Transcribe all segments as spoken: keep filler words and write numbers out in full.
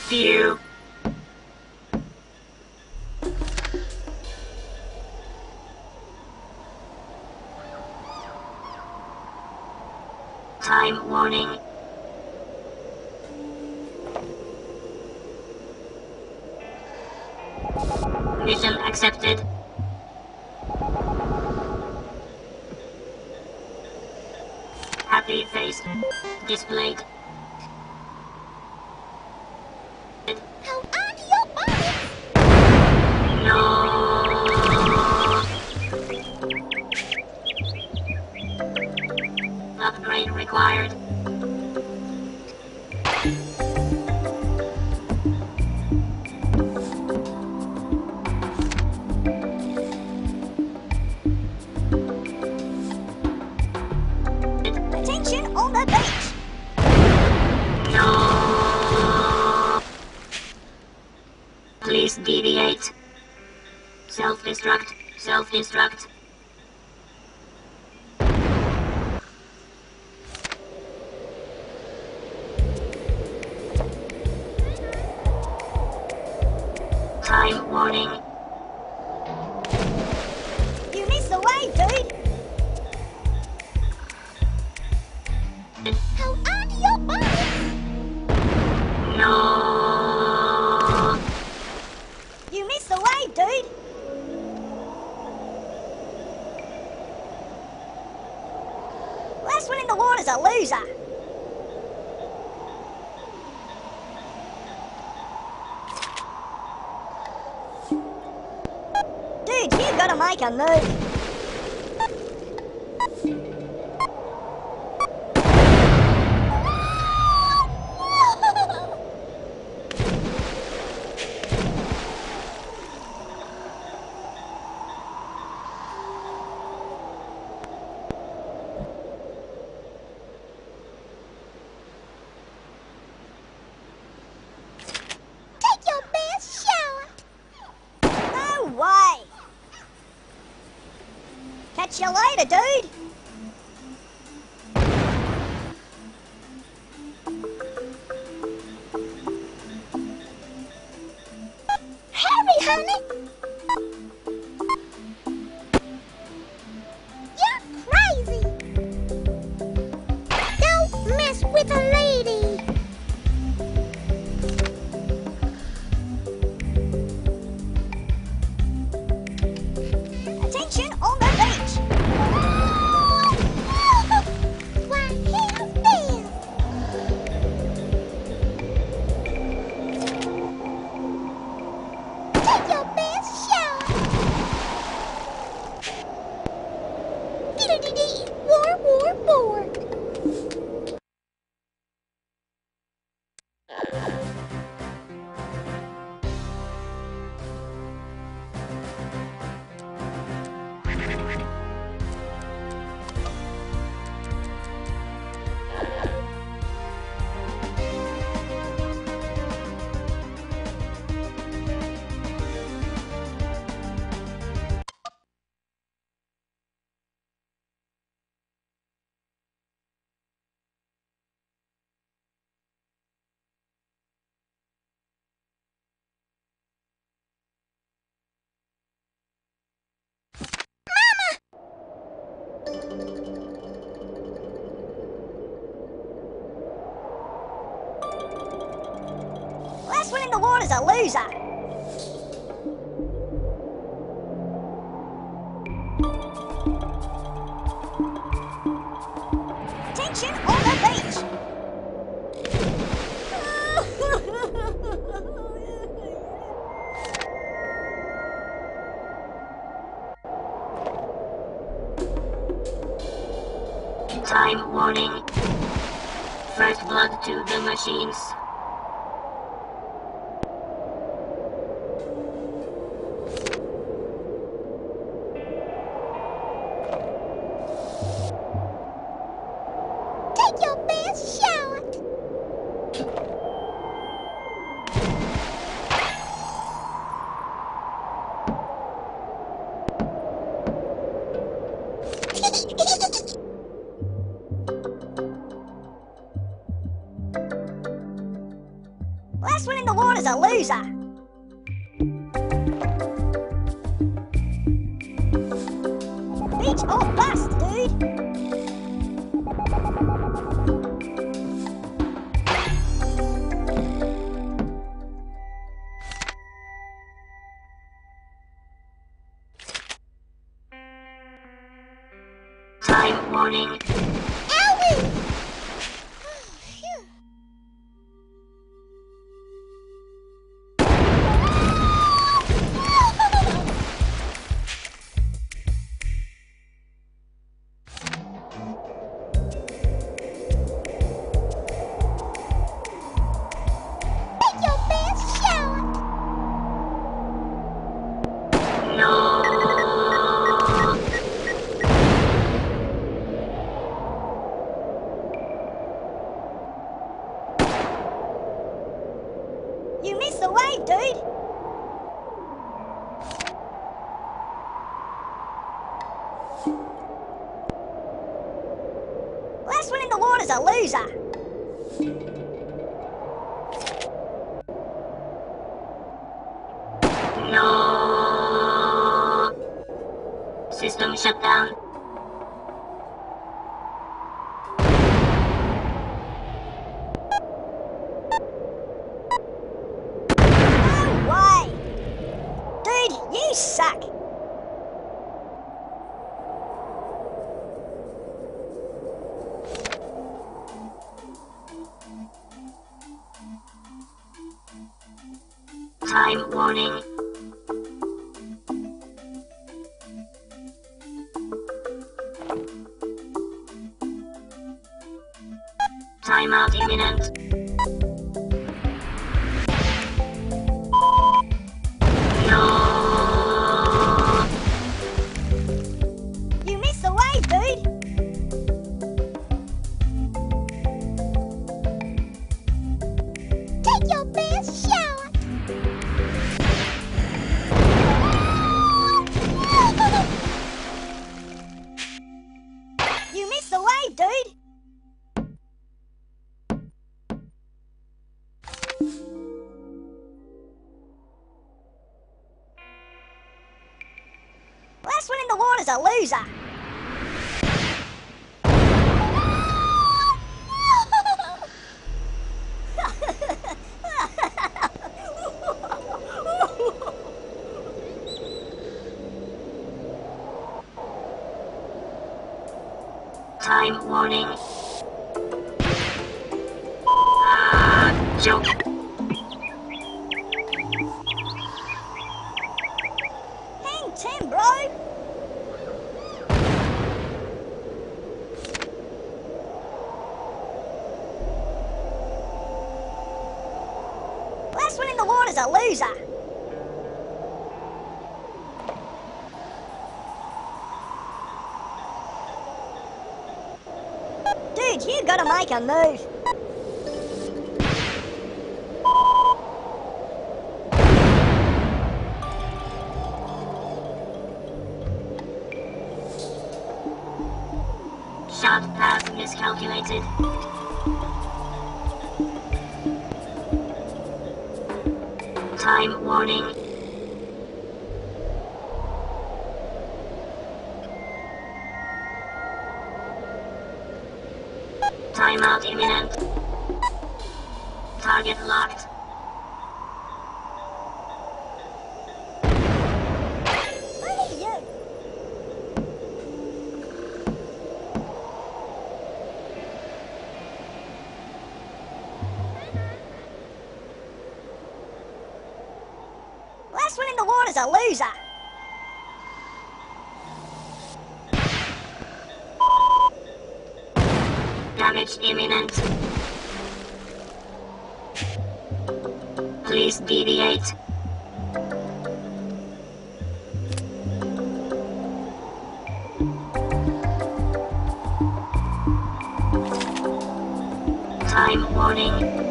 Phew. Time warning. Mission accepted. Happy face displayed. How are your body? No. Upgrade required. Attention on the beach. No. Please deviate. Self-destruct. Self-destruct. Time warning. You missed the wave, dude. How are your body? No. You missed the wave, dude. Last one in the water's a loser. Dude, you gotta make a move. Take your best shower. No way. Catch you later, dude. Hurry, honey. You're crazy. Don't mess with a lady. Attention on the beach. Why, here's this. Take your best shower. Dee-dee-dee-dee. War, war, war. Last one in the water's a loser. Attention on the beach. Time warning. First blood to the machines. Take your best shower. Last one in the water's a loser. Beach or bust, dude. Time warning. Owie! Phew. Take your best shower. No. You missed the wave, dude. Last one in the water's a loser. No. System shut down. No way! Dude, you suck! Time warning. Timeout imminent. No. You missed the wave, dude! Take your best shower! You missed the wave, dude! Last one in the water's a loser. Time warning. Ah, joke. Hang ten, bro! Last one in the water's a loser. Dude, you gotta make a move. Shot path miscalculated. Time warning. Timeout imminent. Target locked. Look at you. Last one in the water's a loser. Damage imminent. Please deviate. Time warning.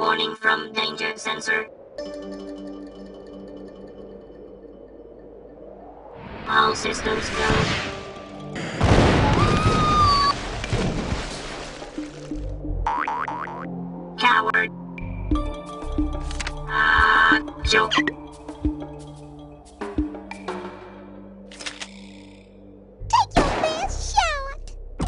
warning from danger sensor. All systems go. Coward. Ah, joke. Take your best shot.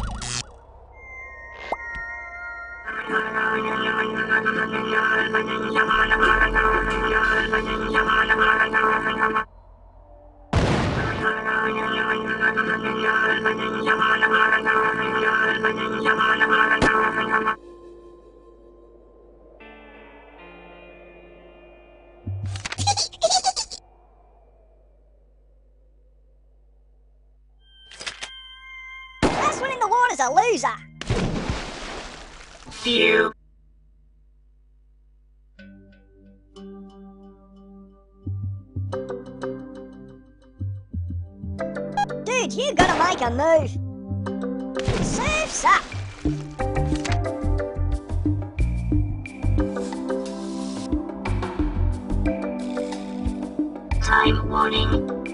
Last one in the water's a loser. Phew. Dude, you gotta make a move. Surf's up. Time warning.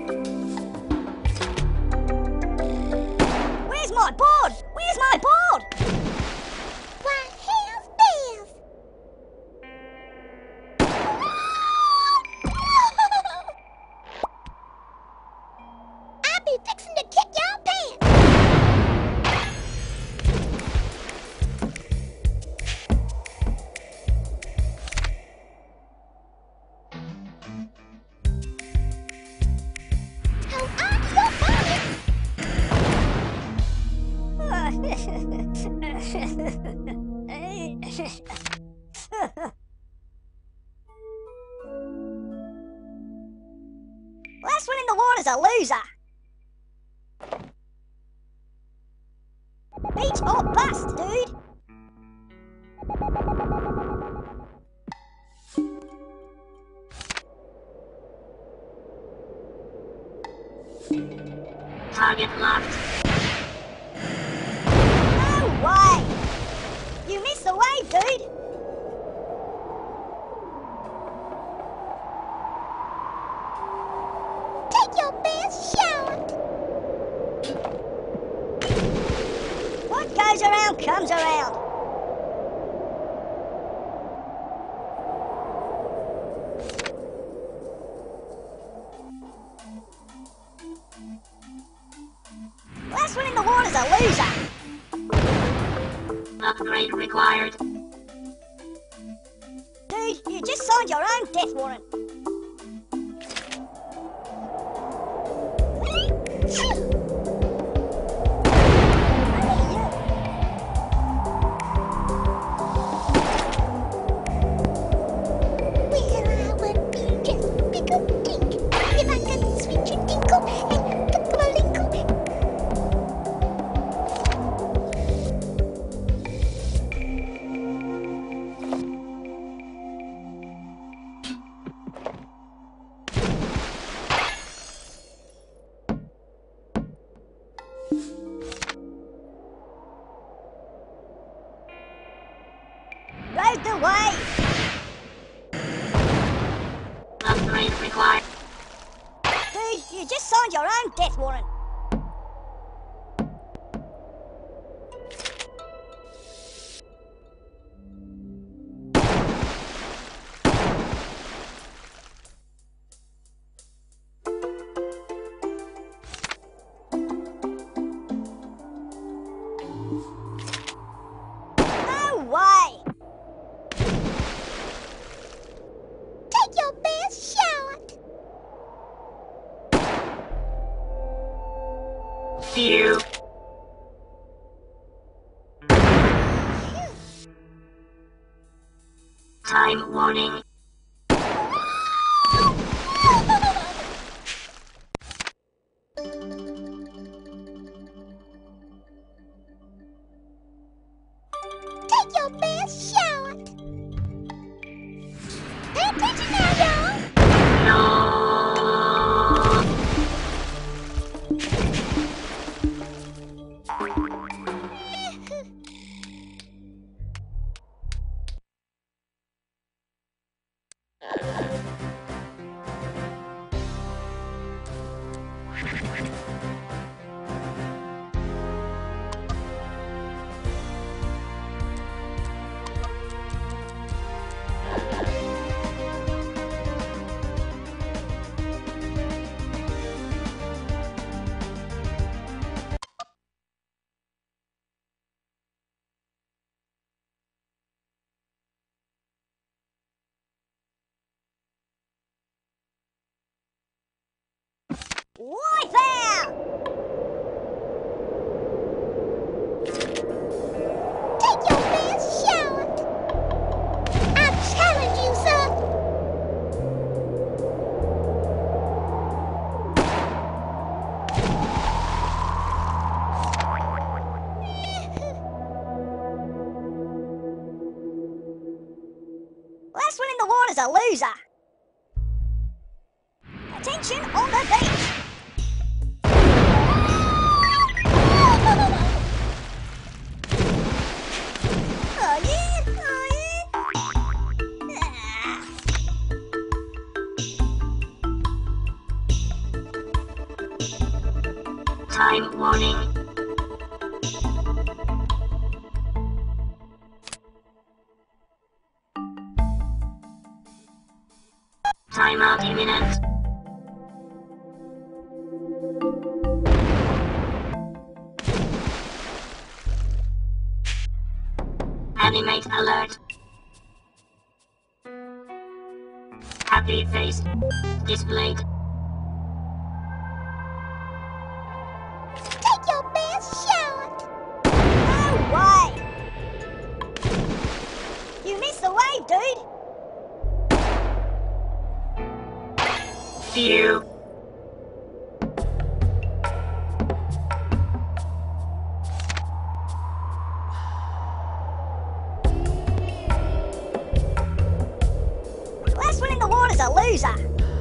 Where's my board? Where's my board? Why, here's Biff. I'll be fixing to kick your pants. How are your bodies? Last one in the water's a loser. Beach or bust, dude. Target locked. No way! You missed the wave, dude! Take your best shot! What goes around comes around. Last one in the water's a loser. Upgrade required. Dude, you just signed your own death warrant. Where I would be just pick a dink if I could switch a dinkle and pick a linkle. Ride the wave! Upgrade required. Dude, you just signed your own death warrant. No way! Take your best shot! Phew. Time warning. Take your best shot! Pay attention now, y'all! water's a loser. Attention on the beach. Oh yeah, oh yeah. Ah. Time warning. Timeout imminent. Animate alert. Happy face displayed. Take your best shot. No way. You missed the wave, dude. Phew. Last one in the water's a loser.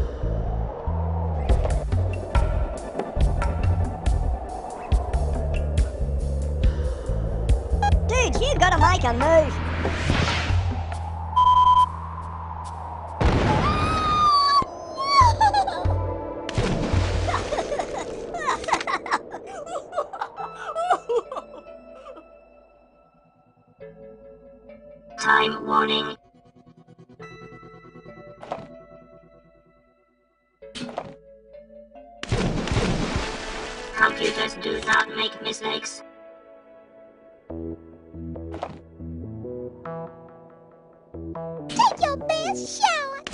Dude, you gotta make a move. Time warning. Computers do not make mistakes. Take your best shot.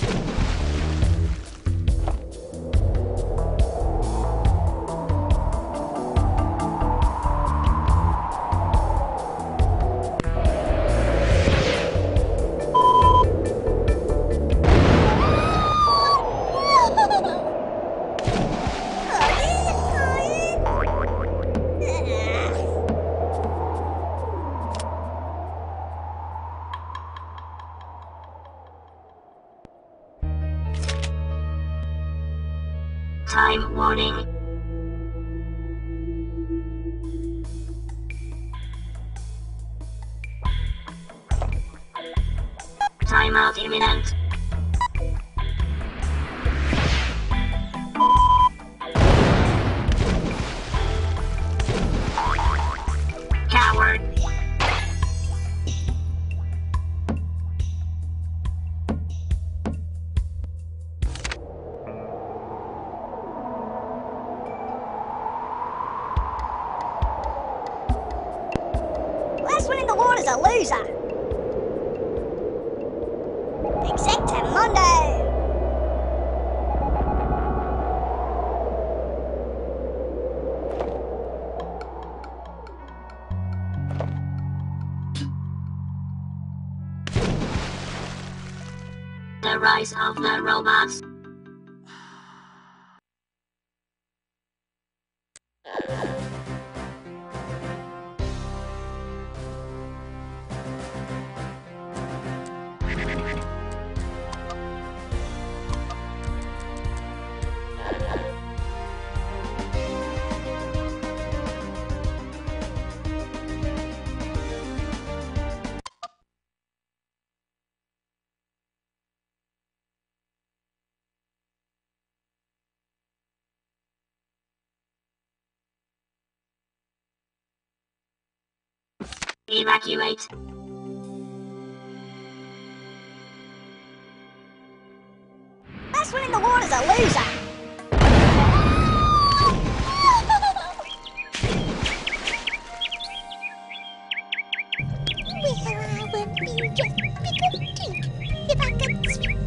Time warning. Timeout imminent. Coward. Last one in the water's a loser. Exactamundo. The rise of the robots. Evacuate. Last one in the water's a loser. Where I will be just pick a tink if I could swim.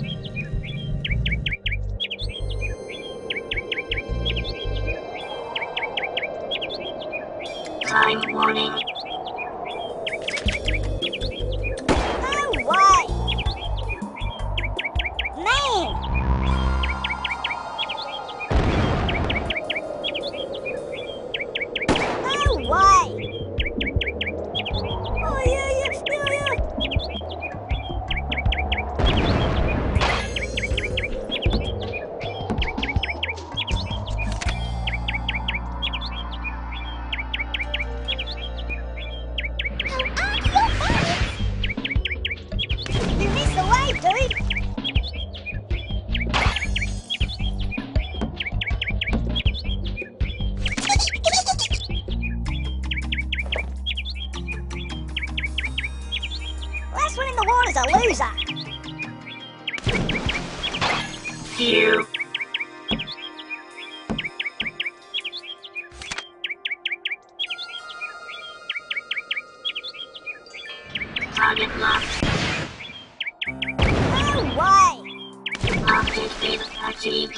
Time warning. No way. Man. Phew. Target locked. No way! Objective achieved.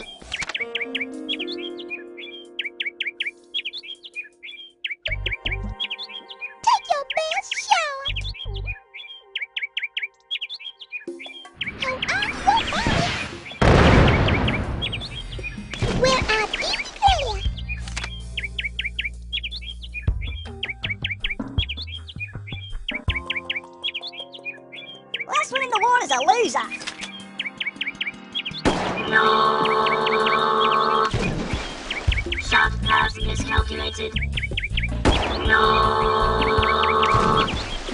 Take your best shot! How are you, buddy? Where are you? Last one in the water's a loser. No. Shot path miscalculated. No.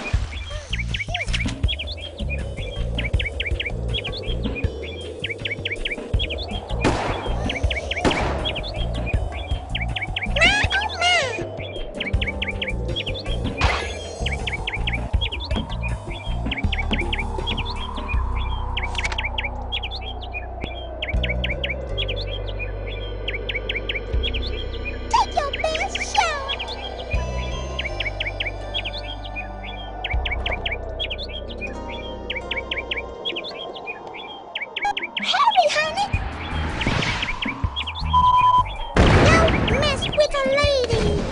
Take your best shot! Hurry, honey! Don't mess with a lady!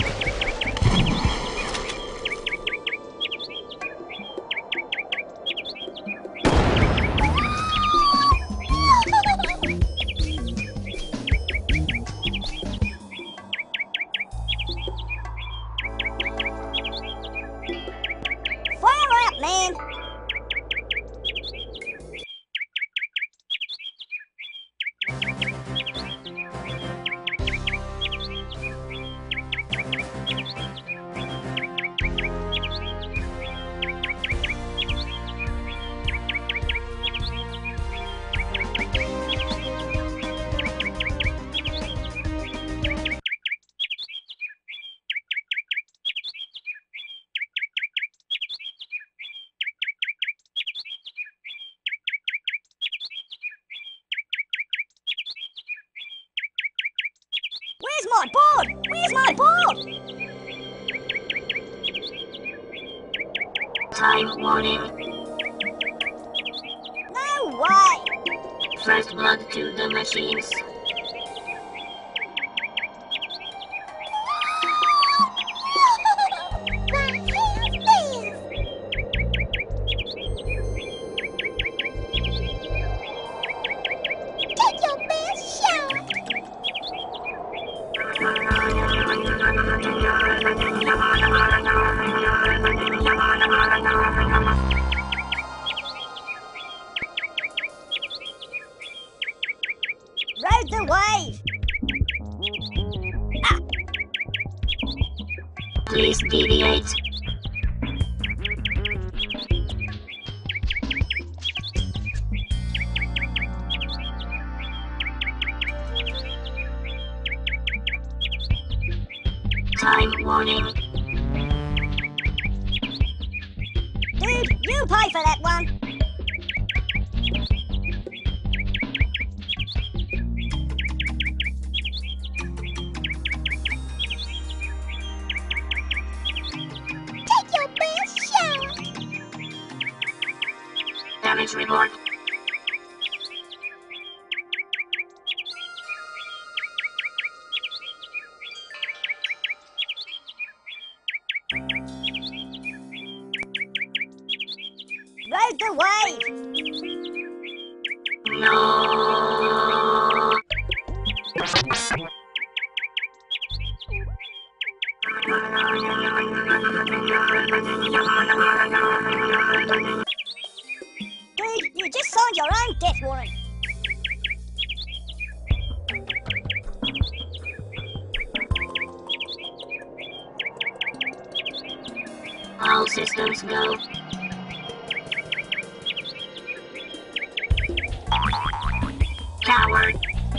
Fire up, man! Where's my board? Where's my board? Time warning. No way! First blood to the machines. Why, here's this! Take your best shot! Ride the wave! Ah, Please deviate. Time warning. dude, you pay for that one! Take your best shot! Damage report. Ride the wave! No. Dude, you just signed your own death warrant. All systems go. Coward.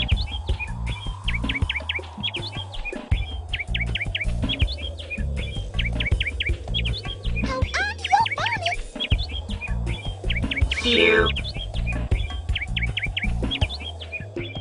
How are you, Bonnie? Phew.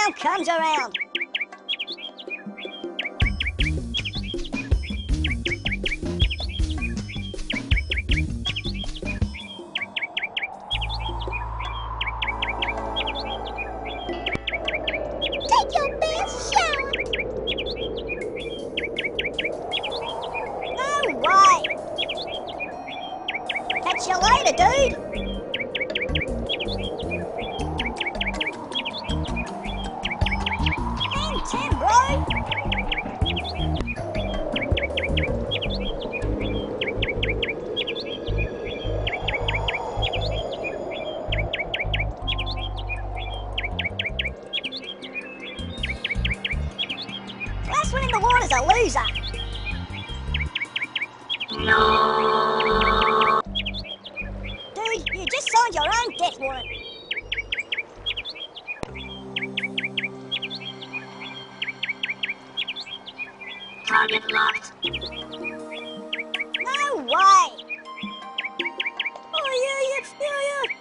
all comes around. Take your best shower. No way. Catch you later, dude. And ten, bro. Last one in the water's a loser. No. Dude, you just signed your own death warrant. Target locked. No way. Oh, yeah, yeah, yeah, yeah.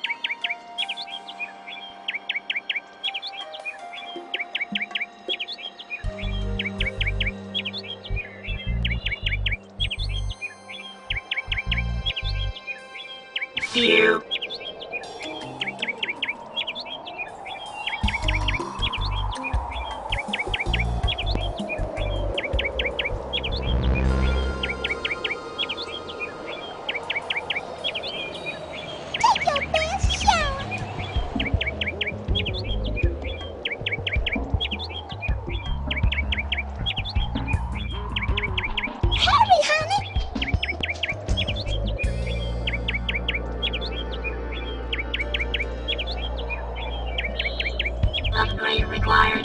Phew. Take your best shower. Hurry, honey. Upgrade required.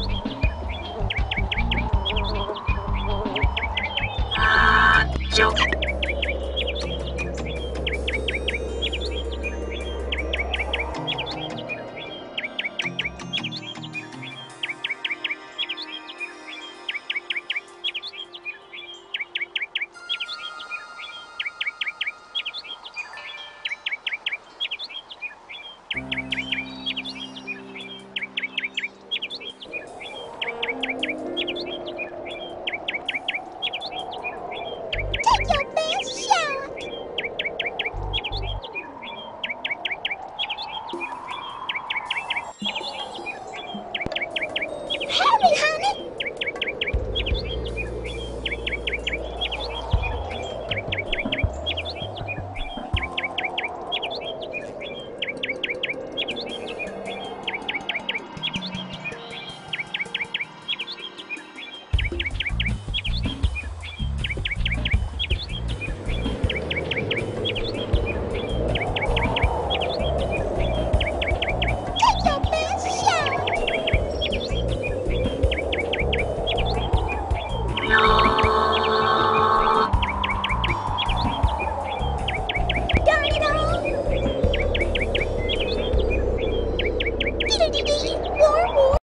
Ah, joke.